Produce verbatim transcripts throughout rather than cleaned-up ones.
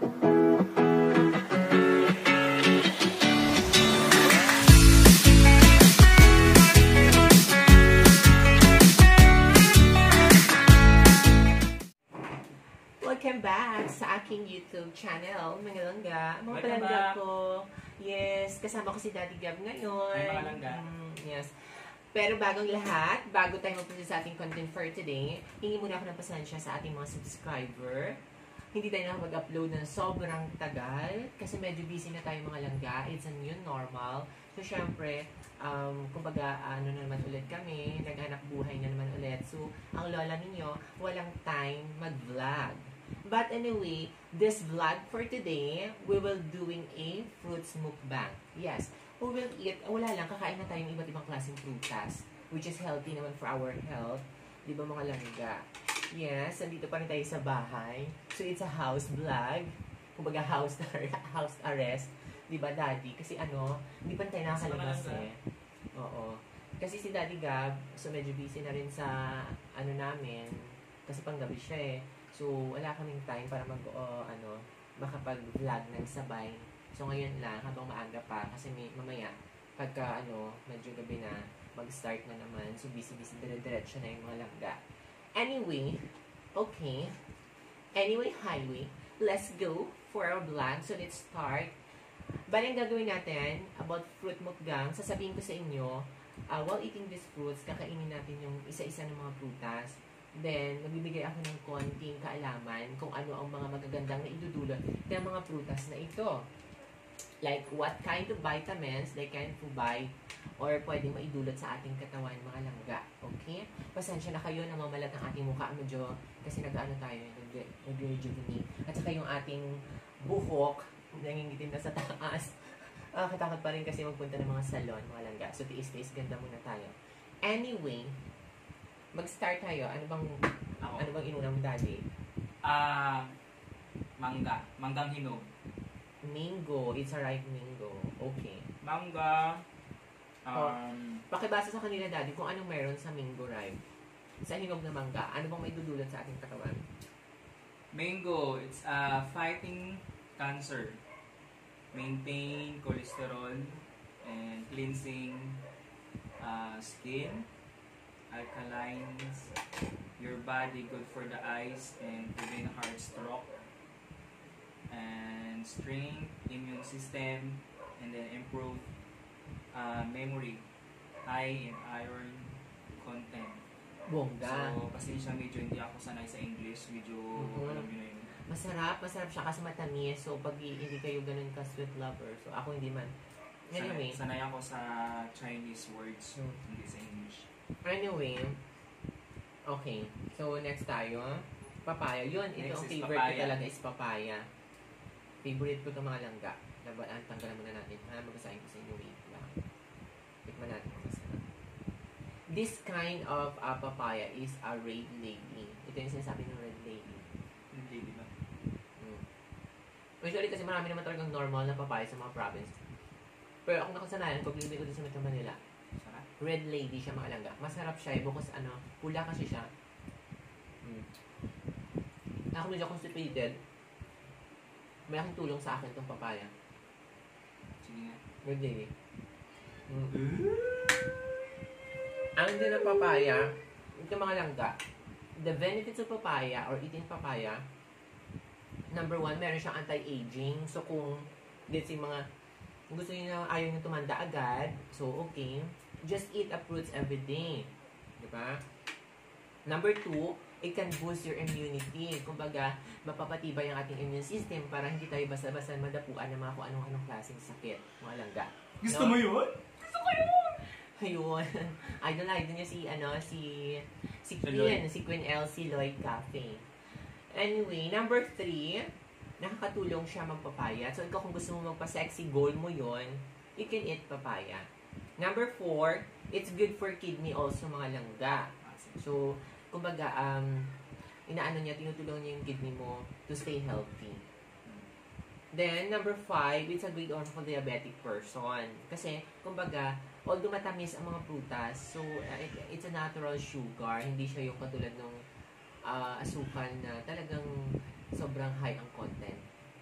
Welcome back sa aking YouTube channel, mga langga. Mga palangga ko. Yes, kasama ko si Daddy Gab ngayon. Ay, mga langga. Mm, yes. Pero bagong lahat, bago tayo magpunta sa ating content for today, hingi muna ako ng pasensya sa ating mga subscriber. Hindi tayo nakapag-upload ng sobrang tagal kasi medyo busy na tayo mga langga. It's a new normal. So, syempre, um, kumbaga, ano na naman ulit kami, naghanap buhay na naman ulit. So, ang lola ninyo, walang time mag-vlog. But anyway, this vlog for today, we will doing a fruits mukbang. Yes, we will eat, wala lang, kakain na tayong iba't ibang klaseng prutas, which is healthy naman for our health. Di ba mga langga? Yes, nandito pa rin tayo sa bahay. So it's a house vlog. Kumbaga house, house arrest. Di ba, Daddy? Kasi ano, hindi pa tayo nakakalabas eh. Oo. Kasi si Daddy Gab, so medyo busy na rin sa ano namin, kasi panggabi siya eh. So, wala kaming time para mag, uh, ano, makapag-vlog ng sabay. So, ngayon lang, habang maaga pa, kasi may, mamaya, pagka, ano, medyo gabi na, mag-start na naman. So, busy-busy, dire-diretso na yung mga langga. Anyway, okay. Anyway, highway, let's go for our vlog. So, let's start. Bali, ang gagawin natin about fruit mukbang, sasabihin ko sa inyo, uh, while eating these fruits, kakainin natin yung isa-isa ng mga prutas. Then, magbibigay ako ng konting kaalaman kung ano ang mga magagandang na idudulot ng mga prutas na ito. Like, what kind of vitamins they can provide or pwedeng maidulot sa ating katawan, mga langga. Okay? Pasensya na kayo na mamalat ang ating mukha medyo kasi nag-ano tayo, nag-rejuvenate. At saka yung ating buhok, nangingitim na sa taas. Uh, katakot pa rin kasi magpunta ng mga salon, mga langga. So, tiis-tiis, ganda muna tayo. Anyway, mag-start tayo. Ano bang Ako. ano bang inuna mo, Daddy? Ah, uh, mangga. Manggang hinog. Mango. It's a ripe mango. Okay. Mangga. Um, Pakibasa sa kanila, Daddy, kung anong meron sa mango ripe. Sa hinog na mangga. Ano bang may dudulot sa ating katawan? Mango, it's uh, fighting cancer. Maintain cholesterol and cleansing uh, skin. Alkalines your body, good for the eyes and prevent heart stroke, and strength immune system, and then improve uh, memory, high in iron content. Bongga. So pasensya, medyo hindi ako sanay sa English, medyo Mm-hmm. alam nyo na yun. Masarap, masarap siya kasi matamis. So pag hindi kayo ganun ka sweet lover, so ako hindi man. Anyway, sanay, sanay ako sa Chinese words, Hmm. hindi sa English. Anyway, okay. So, next tayo. Papaya. Yun, ito Next ang is favorite papaya. ko talaga is papaya. Favorite ko itong mga langga. Laban, tanggalan muna natin. Ha, magasahin ko sa inyo. Wait lang. Tikman natin kung masarap. This kind of uh, papaya is a red lady. Ito yung sinasabi ng red lady. Hindi, di ba? Hmm. Usually kasi marami naman talagang normal na papaya sa mga province. Pero ako nakasanayan, pag libre ko din sa Metro Manila, Sarap. red lady siya, mga langga. Masarap siya eh, because ano, pula kasi siya. Mm. Ako medyo constipated. Malaking tulong sa akin itong papaya. Sige nga. Red lady. Mm. Ang din ng papaya, ito mga langga, the benefits of papaya or eating papaya, number one, meron siyang anti-aging. So kung let's say mga gusto niyo na ayaw niyo tumanda agad, so okay, just eat a fruits every day. Diba? Number two, it can boost your immunity. Kumbaga, mapapatibay ang ating immune system para hindi tayo basta-basta madapuan ng mga kung anong-anong klaseng sakit. Mga langga. Gusto No? mo yun? Gusto ko yun! Ayun. Idol na idol niya si, ano, si, si Si Queen, Lloyd. si Queen Elsie Lloyd Cafe. Anyway, number three, nakakatulong siya magpapaya. So, ikaw kung gusto mo magpa-sexy goal mo yon, you can eat papaya. Number four, it's good for kidney also, mga langga. So, kumbaga, um, inaano niya, tinutulong niya yung kidney mo to stay healthy. Then, number five, it's a great option for diabetic person. Kasi, kumbaga, although matamis ang mga prutas, so, uh, it, it's a natural sugar. Hindi siya yung katulad ng uh, asukal na talagang sobrang high ang content.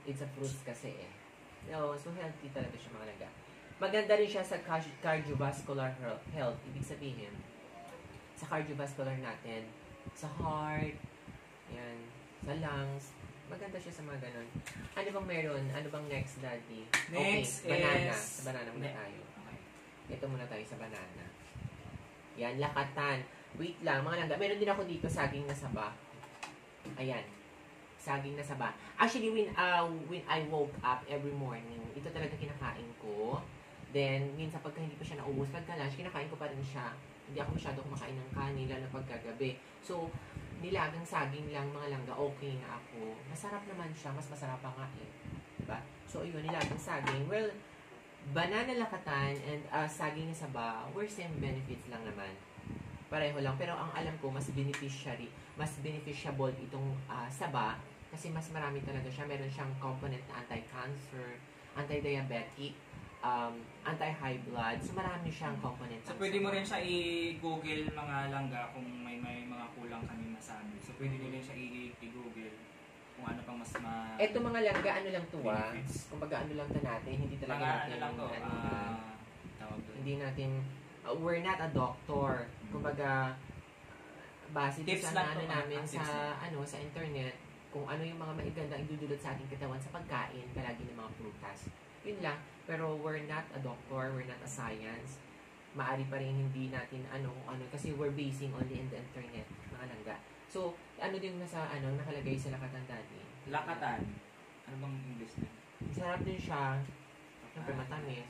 It's a fruits kasi eh. No, so healthy talaga siya mga langga. Maganda rin siya sa car- cardiovascular health. Ibig sabihin, sa cardiovascular natin, sa heart, yan, sa lungs, maganda siya sa mga ganun. Ano bang meron? Ano bang next, Daddy? Next okay, banana. is... Sa banana muna Ne- tayo. Okay. Ito muna tayo sa banana. Yan, lakatan. Wait lang, mga langga. Meron din ako dito saging na saba. Ayan. Saging na saba. Actually, when, uh, when I woke up every morning, ito talaga kinakain ko. Then, minsan pagka hindi pa siya naubos, pagka lunch, kinakain ko pa rin siya. Hindi ako masyado kumakain ng kanin, lalo na pagkagabi. So, nilagang saging lang, mga langga, okay na ako. Masarap naman siya, mas masarap pa nga eh. Diba? So, yun, nilagang saging. Well, banana lakatan and uh, saging na saba, were same benefits lang naman. Pareho lang. Pero ang alam ko, mas beneficiary, mas beneficiable itong uh, saba kasi mas marami talaga siya. Meron siyang component na anti-cancer, anti-diabetic, um, anti-high blood. So, marami siyang component. So, pwede mo rin siya i-google mga langga kung may may mga kulang kami masabi. So, pwede nyo rin siya i- i-google kung ano pang mas ma... Ito mga langga, ano lang to ah. benefits. Kumbaga ano lang to natin, hindi talaga Mga natin, ano lang to, ano, ah, tawag doon. hindi natin, uh, we're not a doctor. Kumbaga, base din Tips sa lang ano to, namin ah, sa, tips lang. ano, sa internet, kung ano yung mga maigandang idudulot sa ating katawan sa pagkain, palagi ng mga prutas. Yun lang. Pero we're not a doctor, we're not a science. Maari pa rin hindi natin ano kung ano, kasi we're basing only in the internet, mga langga. So, ano din nasa, ano, nakalagay sa lakatan dati? Lakatan. Ano bang English na? Sarap din siya. Siyempre matamis.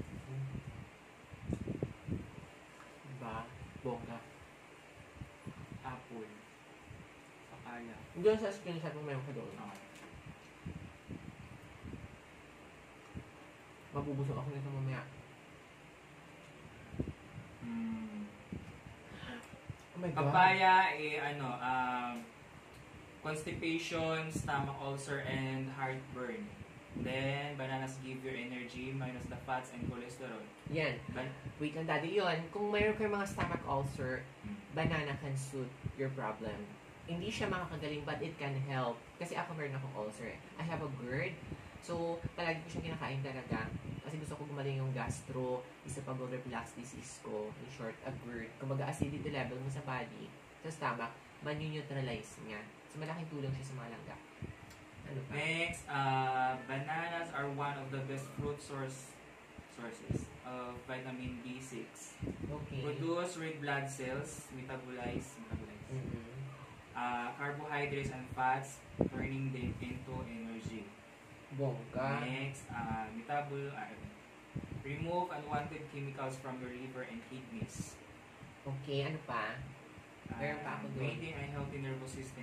Diba? Bongga. Apple. Papaya. Doon sa screenshot mo meron ka doon. Okay. Mabubusog ako nito mamaya. Hmm. Oh my God. Papaya, eh, ano, um, constipation, stomach ulcer, and heartburn. Then, bananas give you energy, minus the fats and cholesterol. Yan. Ban- Wait lang, Daddy. Yun, kung mayroon kayong mga stomach ulcer, Hmm. banana can suit your problem. Hindi siya makakagaling, but it can help. Kasi ako meron akong ulcer. I have a GERD. So, palagi ko siyang kinakain talaga. Kasi gusto ko gumaling yung gastro, isa pag reflux disease ko, in short, a GERD. Kumbaga, acidity level mo sa body, sa stomach, man-neutralize niya. So, malaking tulong siya sa mga langga. Ano pa? Next, uh, bananas are one of the best fruit source sources of vitamin B six. Okay. Produce red blood cells, metabolize, metabolize Mhm. uh, carbohydrates and fats, turning them into energy. Bongga. Next, uh, metabol, uh, remove unwanted chemicals from your liver and kidneys. Okay, ano pa? Meron pa ako doon. Maintain a healthy nervous system.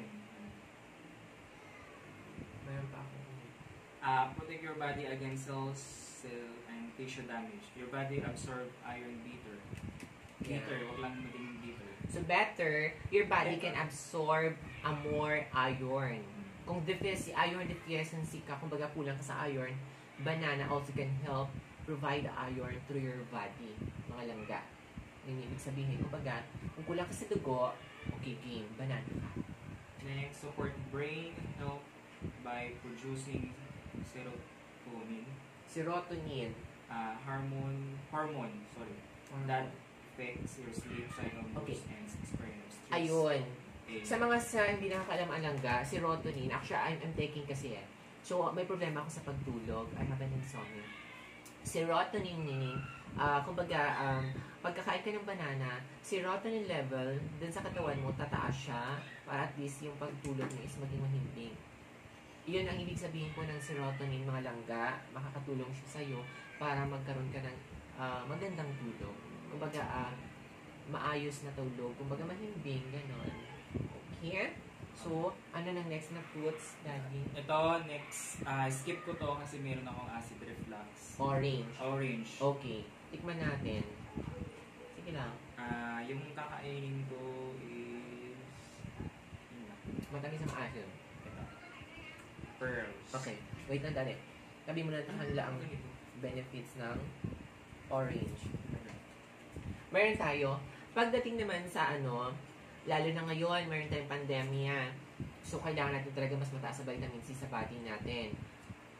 Meron pa ako. Uh, protect your body against cells, cell, and tissue damage. Your body absorb iron better. Better, Yeah. wag lang maging bitter. So, better, your body can absorb a more iron. Kung deficiency, iron deficiency ka, kung baga kulang ka sa iron, banana also can help provide iron through your body. Mga langga. Yun yung ibig sabihin. Kung baga, kung kulang ka sa dugo, okay, game, banana ka. Next, support brain health by producing serotonin, Serotonin. uh, hormone, hormone, sorry, that affects your sleep cycle, moods, Okay. and experience of stress. Ayun. Eh, Sa mga sa hindi nakakaalam ang langga, serotonin, actually, I'm, I'm taking kasi eh. So, may problema ako sa pagtulog. I have an insomnia. Serotonin meaning, ah kumbaga, um, pagkakain ka ng banana, serotonin level dun sa katawan mo, tataas siya para at least yung pagtulog mo is maging mahimbing. Iyon ang ibig sabihin po ng serotonin, mga langga, makakatulong siya sa'yo para magkaroon ka ng ah, magandang tulog. Kumbaga, ah, maayos na tulog. Kumbaga, mahimbing, gano'n. Okay? So, ano nang next na fruits, Daddy? ito, next, uh, skip ko to kasi meron akong acid reflux. Orange. Orange. Okay. Tikman natin. Sige lang. Ah, yung kakainin ko is, yun lang, Matamis ang asin. ito. Pearls. Okay. Wait lang, Daddy. Sabi mo na kanila ang Ganito. benefits ng orange. Meron tayo. Pagdating naman sa ano, lalo na ngayon, meron tayong pandemya. So, kailangan natin talaga mas mataas sa vitamin C sa body natin.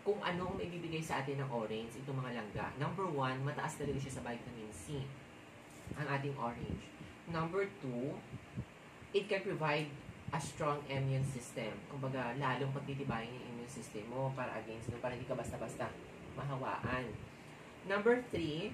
kung anong maibibigay sa atin ng orange, itong mga langga. Number one, mataas talaga siya sa vitamin C, ang ating orange. Number two, it can provide a strong immune system. Kumbaga, lalong pagtitibayin yung immune system mo para against, para hindi ka basta-basta mahawaan. Number three,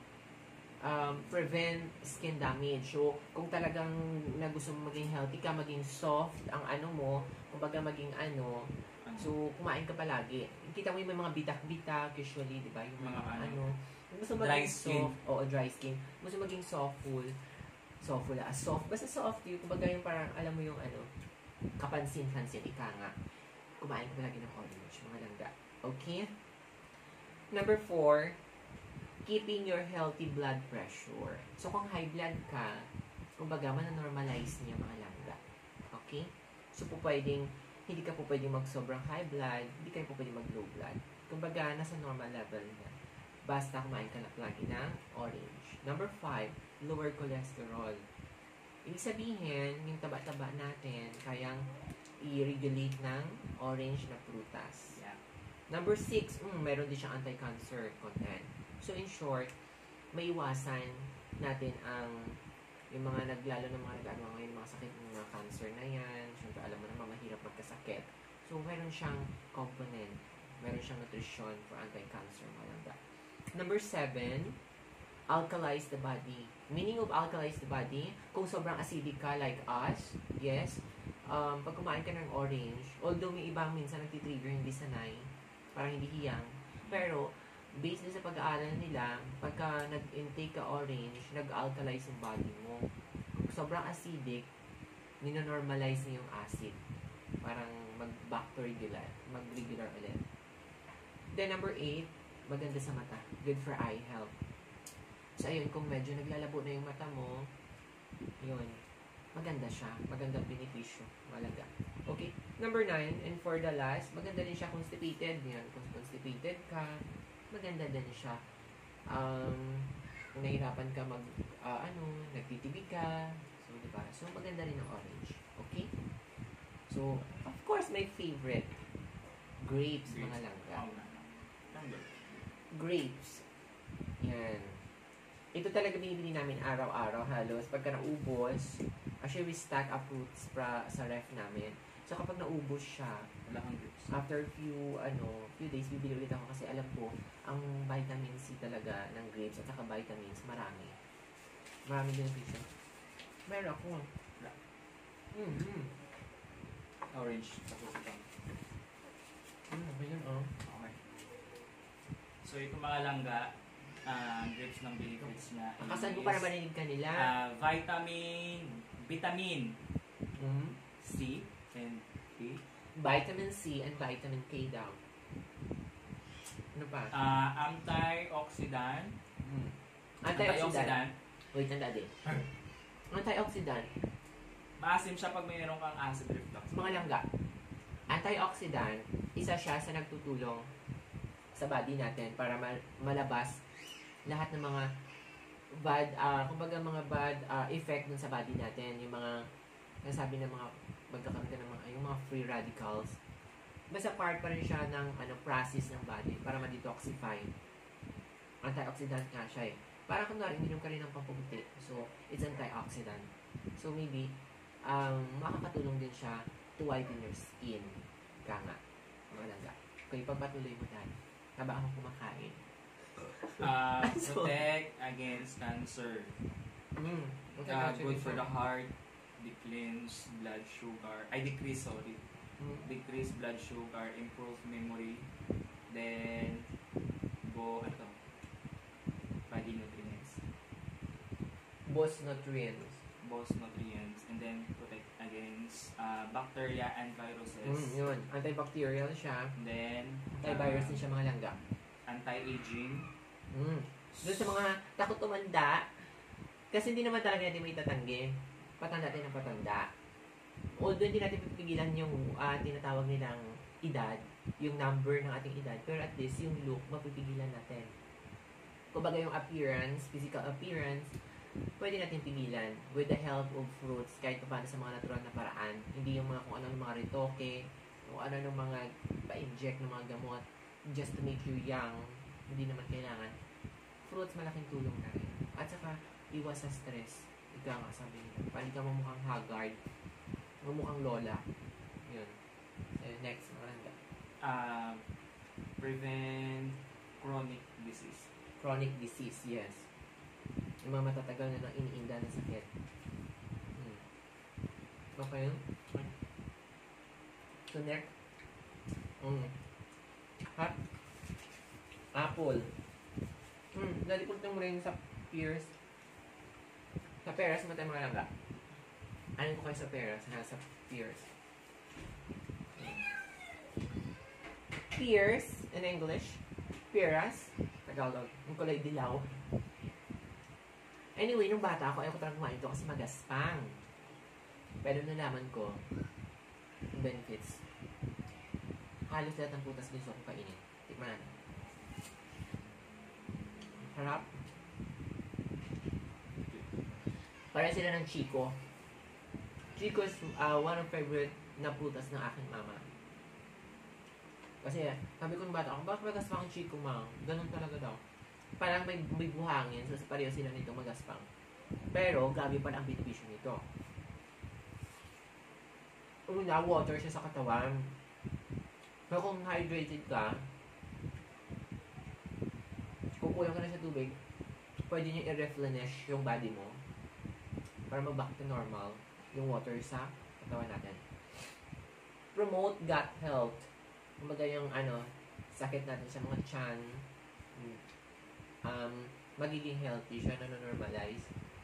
um, prevent skin damage. So, kung talagang na gusto mo maging healthy ka, maging soft ang ano mo, kumbaga maging ano, so kumain ka palagi. Kita mo yung may mga bitak-bitak, usually, di ba? Yung mga, Mga ano, kung gusto dry maging skin. soft, oo, dry skin. Gusto maging softful, softful, ah, soft, basta soft yung, kumbaga yung parang, alam mo yung ano, kapansin-pansin, ika nga. Kumain ka palagi ng orange, mga langga. Okay? Number four, keeping your healthy blood pressure. So, kung high blood ka, kumbaga, mananormalize niya mga langga. Okay? So, po pwedeng, hindi ka po pwedeng mag-sobrang high blood, hindi ka po pwedeng mag-low blood. Kumbaga, nasa normal level na. Basta kumain ka na lagi ng orange. Number five, lower cholesterol. Ibig sabihin, yung taba-taba natin, kayang i-regulate ng orange na prutas. Yeah. Number six, mm, meron din siyang anti-cancer content. So, in short, may iwasan natin ang yung mga naglalo ng mga nag-ano ngayon, mga sakit ng mga cancer na yan. Siyempre, alam mo naman, mahirap magkasakit. So, meron siyang component. Meron siyang nutrition for anti-cancer. Malanda. Number seven, alkalize the body. Meaning of alkalize the body, kung sobrang acidic ka like us, yes, um, pag kumain ka ng orange, although may ibang minsan nagtitrigger, hindi sanay, parang hindi hiyang, pero, based din sa pag-aaral nila, pagka nag-intake ka orange, nag-alkalize yung body mo. Sobrang acidic, ninonormalize niya yung acid. Parang mag-back to regular, mag-regular ulit. Then number eight, maganda sa mata. Good for eye health. So ayun, kung medyo naglalabo na yung mata mo, yun, maganda siya. Maganda benepisyo. Malaga. Okay, number nine, and for the last, maganda din siya constipated. Yan, kung constipated ka, maganda din siya. Um, kung nahihirapan ka mag, uh, ano, nagtitibig ka. So, diba? So, maganda rin ang orange. Okay? So, of course, my favorite. Grapes, Grapes. mga langga. Oh, langga. Grapes. Yan. Ito talaga binibili namin araw-araw halos. Pagka naubos, actually we stack up fruits pra, sa ref namin. So, kapag naubos siya, Wala kang grapes. after few, ano, few days, bibili ulit ako kasi alam ko, ang vitamin C talaga ng grapes at saka vitamins, marami. Marami beneficyo. Meron ako. Mm-hmm. Orange. Tapos ito. Mm, okay yun, oh. Okay. So, ito mga langga, uh, grapes ng benefits niya. Akasan ko para marinig ka nila. Uh, vitamin, vitamin Mm. C and K. Vitamin C and vitamin K daw. Ano pa? Uh, antioxidant. Mm. Antioxidant. Antioxidant. Wait, tanda din. Antioxidant. Maasim siya pag mayroon kang acid reflux. Mga langga. Antioxidant, isa siya sa nagtutulong sa body natin para ma- malabas lahat ng mga bad, uh, kumbaga mga bad uh, effect dun sa body natin. Yung mga, nasabi ng mga, magkakaroon ka ng mga, yung mga free radicals. Basta part pa rin siya ng ano, process ng body para ma-detoxify. Antioxidant nga siya eh. Para kung narin, minum ka rin ng pampabuti. So, it's antioxidant. So, maybe, um, makakatulong din siya to whiten your skin. Ka nga. Mga langga. Okay, pagpatuloy mo dahil. Habang ako kumakain. Uh, protect against cancer. Mm. Uh, good for the heart. Decrease blood sugar. I decrease, sorry. Mm. Decrease blood sugar. Improve memory. Then, go, ano to? Body nutrients. Boss nutrients. Both nutrients. And then, protect against uh, bacteria and viruses. Mm, yun. Antibacterial siya. And then, Antivirus uh, din siya mga langga. anti-aging. Mm. Doon sa mga takot tumanda, kasi hindi naman talaga natin may tatanggi. Patanda din ang patanda. Although hindi natin pipigilan yung uh, tinatawag nilang edad, yung number ng ating edad, pero at least yung look, mapipigilan natin. Kumbaga yung appearance, physical appearance, pwede natin pigilan with the help of fruits, kahit pa paano sa mga natural na paraan. Hindi yung mga kung ano ng mga retoke, kung ano ng mga pa-inject ng mga gamot. just to make you young, hindi naman kailangan. Fruits, malaking tulong na rin. At saka, iwas sa stress. Ika nga, sabi nila. Pali ka mamukhang haggard. Mamukhang lola. Yun. So, next, maranda. Uh, prevent chronic disease. Chronic disease, yes. Yung mga matatagal na nang iniinda na sakit. Hmm. Okay? So, next. Mm. Hot. Apple. Hmm. Nalipunta mo rin sa pears. Sa peras, matay mga langga. Ano ko kayo sa peras? Ha, sa pears. Pears, in English. Peras. Tagalog. Yung kulay dilaw. Anyway, nung bata ako, ayaw ko talagang kumain ito kasi magaspang. Pero nalaman ko, yung benefits. Halos lahat ng putas gusto kong kainin. Tikman natin. Harap. Para sila ng Chico. Chico is uh, one of favorite na putas ng aking mama. Kasi sabi ko nung bata ako, bakit magaspang ang Chico, ma? Ganun talaga daw. Parang may, may buhangin, so pareho sila nito magaspang. Pero, grabe pa ang benepisyo nito. Una, water siya sa katawan. So, kung hydrated ka, kung kulang ka na sa tubig, pwede nyo i-replenish yung body mo para mag-back to normal yung water sa katawan natin. Promote gut health. Kumbaga yung ano, sakit natin sa mga tiyan, um, magiging healthy siya, nanonormalize.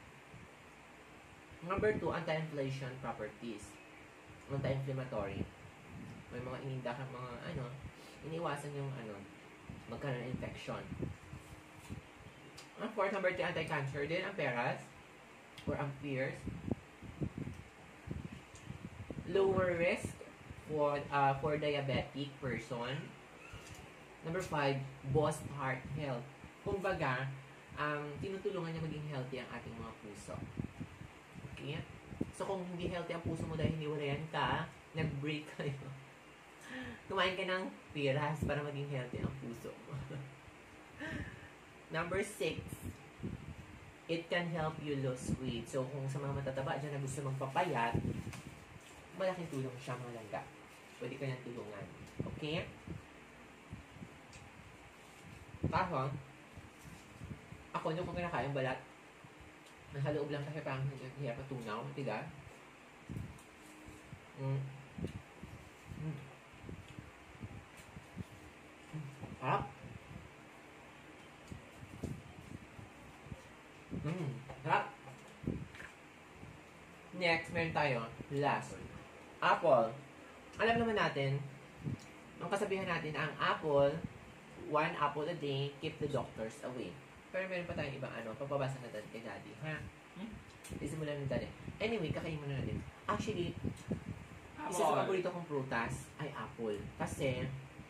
Number two, anti-inflation properties. Anti-inflammatory. May mga ininda kang mga ano, iniwasan yung ano, magkaroon ng infection. Ang fourth, number three, anti-cancer din, ang peras, or ang pears. Lower risk for uh, for diabetic person. Number five, boost heart health. Kumbaga, um, tinutulungan niya maging healthy ang ating mga puso. Okay? So, kung hindi healthy ang puso mo dahil hiniwalayan ka, nag-break kayo. Kumain ka ng peras para maging healthy ang puso mo. Number six, it can help you lose weight. So, kung sa mga matataba dyan na gusto magpapayat, malaking tulong siya, mga langga. Pwede ka niyang tulungan. Okay? Kaso, ako nung kung kinakain balat, nasa loob lang kasi parang hirap na tunaw, tiga. Mm. Mm. Harap. Mm. Harap. Next, meron tayo, last. Apple. Alam naman natin, ang kasabihan natin, ang apple, one apple a day, keep the doctors away. Pero meron pa tayong ibang ano, papabasa na natin kay Daddy. Ha? Hmm? Isimulan ng Daddy. Anyway, kakain muna natin. Actually, Apple. Isa sa paborito kong prutas ay apple. Kasi,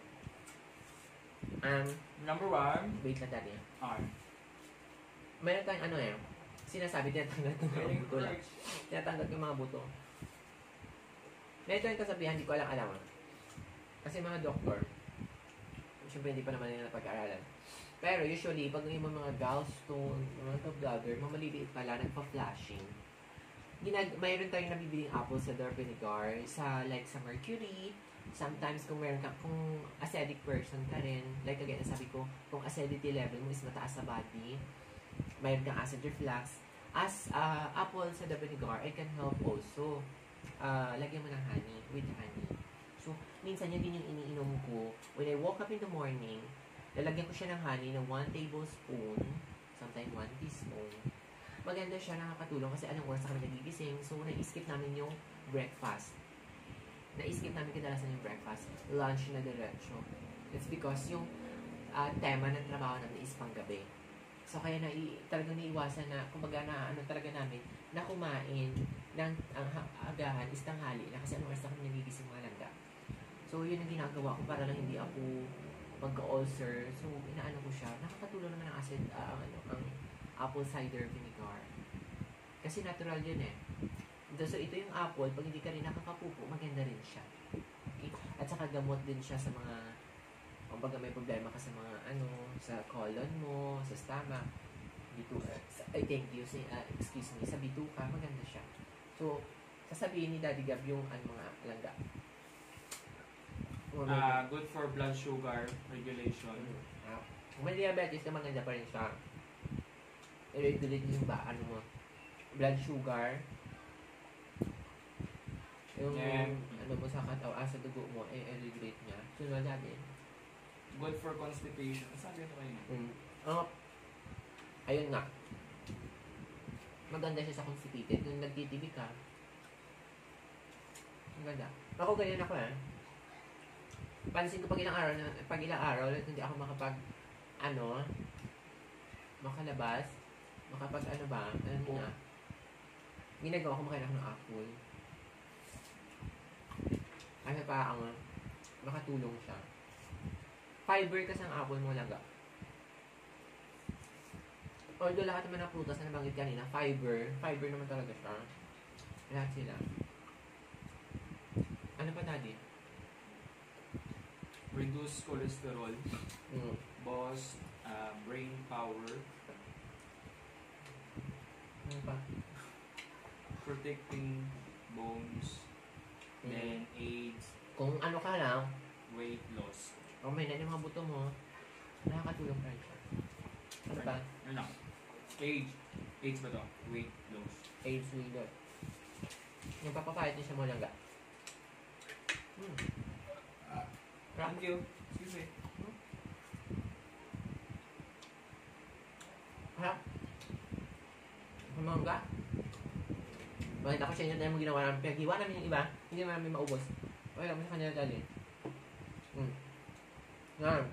um, Number one, wait lang Daddy. R. Meron tayong ano eh, sinasabi, tinatanggal ko mga buto lang. Tinatanggal ko yung mga buto. Meron tayong kasabihan, hindi ko alam alam. Kasi mga doktor, siyempre hindi pa naman nila napag-aralan. Pero usually, pag yung mga gallstone, mga vlogger, mga maliliit pala, nagpa-flashing. Ginag mayroon tayong nabibiling apple sa cider vinegar, sa like sa mercury. Sometimes kung meron ka, kung acidic person ka rin, like again, sabi ko, kung acidity level mo is mataas sa body, mayroon kang acid reflux, as uh, apple sa cider vinegar, it can help also. Uh, lagyan mo ng honey, with honey. So, minsan yun din yung iniinom ko. When I woke up in the morning, lalagyan ko siya ng honey ng one tablespoon, sometimes one teaspoon. Maganda siya, nakakatulong kasi anong oras na kami nagigising. So, na-skip namin yung breakfast. Na-skip namin kadalasan yung breakfast. Lunch na diretso. It's because yung uh, tema ng trabaho namin is panggabi. So, kaya na, talagang naiwasan na, kumbaga na, ano talaga namin, na kumain ng ang agahan is tanghali na kasi anong oras na kami nagigising mga langga. So, yun ang ginagawa ko para lang hindi ako magka-ulcer. So, inaano ko siya. Nakakatulong naman ang acid, uh, ano, ang apple cider vinegar. Kasi natural yun eh. So, ito yung apple. Pag hindi ka rin nakakapupo, maganda rin siya. Okay? At saka gamot din siya sa mga Kumbaga may problema ka sa mga ano, sa colon mo, sa stomach, bituka. Ay, thank you. Say, uh, excuse me, sa bituka, maganda siya. So, sasabihin ni Daddy Gab yung ano, mga langga. Uh, good for blood sugar regulation. Uh, kung may diabetes na maganda pa rin siya. I-regulate yung ba, ano mo, blood sugar. Yung, yeah. ano mo sa kataw, ah, sa dugo mo, eh, i-regulate niya. Sunod natin. Good for constipation. Sabi ito kayo. Mm. Uh, ayun nga. Maganda siya sa constipated. Nung nagtitibig ka, maganda. Ako ganyan ako eh. Pansin ko pag ilang araw, na, pag ilang araw, hindi ako makapag, ano, makalabas, makapag ano ba, ano na, ginagawa ko makain ako ng apple. Ano pa ang, makatulong siya. Fiber kasi ang apple mo laga. Although lahat naman ng prutas na nabanggit kanina, fiber, fiber naman talaga siya. Lahat sila. Ano pa, Daddy? Reduce cholesterol. Mm. Boost uh, brain power. Ano pa? Protecting bones. Mm. Then AIDS. Kung ano ka lang, Weight loss. kung may na yung mga buto mo, nakakatulong pa rin siya. Ano pa? Ano lang? Age. AIDS ba to? Weight loss. AIDS leader. Yung papapayat niya siya mo lang ga. Hmm. Thank you. Excuse me. Ha? Humangga? Makita ko sa inyo tayo mo ginawa namin. Paghiwa namin yung iba, hindi naman namin maubos. Okay lang mo sa kanila dali. Hmm. Yan.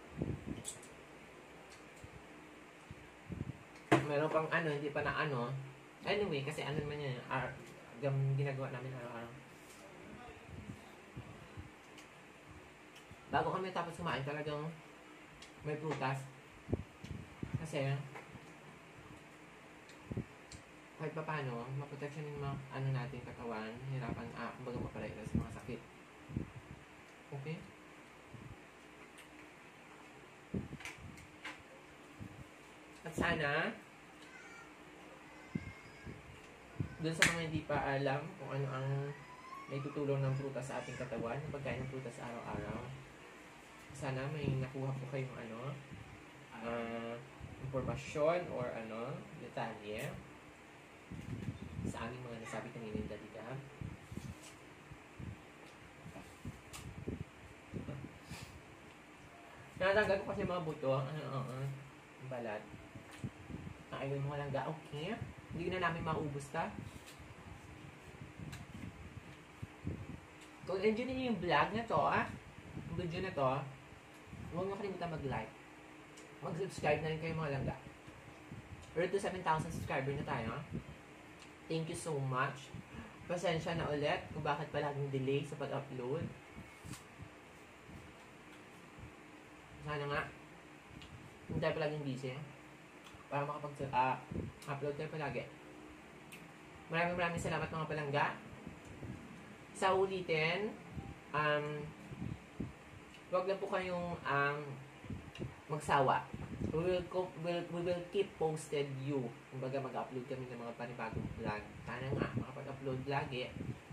Meron pang ano, hindi pa na ano. Anyway, kasi ano naman yan, ar ginagawa namin araw-araw. Bago kami tapos kumain, talagang may prutas. Kasi, kahit pa paano, maprotection yung mga ano natin katawan, hirapan, ah, kumbaga mapalaya sa mga sakit. Okay? At sana, dun sa mga hindi pa alam kung ano ang may tutulong ng prutas sa ating katawan, yung pagkain ng prutas araw-araw, sana may nakuha po kayong ano, uh, impormasyon or ano, detalye sa aming mga nasabi kanina yung Daddy Gab. Natanggal ko kasi mga buto, ano, ano, yung balat. Ayun mo lang ga, okay? Hindi na namin maubos ta. Kung enjoy niyo yung vlog na to, ah, yung video na to, huwag niyo kalimutan mag-like. Mag-subscribe na rin kayo mga langga. Road to seven thousand subscriber na tayo. Thank you so much. Pasensya na ulit kung bakit palaging delay sa pag-upload. Sana nga, hindi tayo palaging busy. Para makapag-upload uh, tayo palagi. Maraming maraming salamat mga palangga. Sa ulitin, um, huwag lang po kayong um, magsawa. We will, we'll, we will keep posted you. Kumbaga mag-upload kami ng mga panibagong vlog. Sana nga, makapag-upload lagi.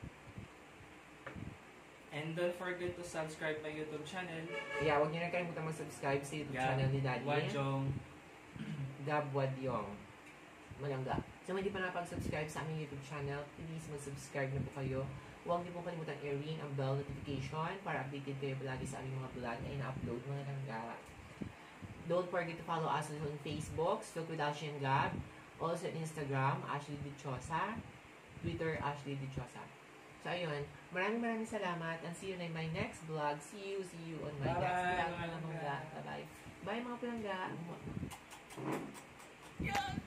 And don't forget to subscribe my YouTube channel. Yeah, huwag niyo na kalimutan mag-subscribe sa YouTube Gab channel ni Daddy. Wadjong. Gab Wadyong. Malangga. So, kung hindi pa napag-subscribe sa aming YouTube channel, please mag-subscribe na po kayo. Huwag niyo po kalimutan i-ring ang bell notification para updated kayo palagi sa aming mga vlog na ina-upload mga langga. Don't forget to follow us on Facebook, Stoke with Ashley and Gab. Also on Instagram, Ashley Dichosa. Twitter, Ashley Dichosa. So, ayun. Maraming maraming salamat and see you in my next vlog. See you, see you on my Bye-bye, next vlog. mga langga. Bye-bye. Bye mga palangga. Yeah.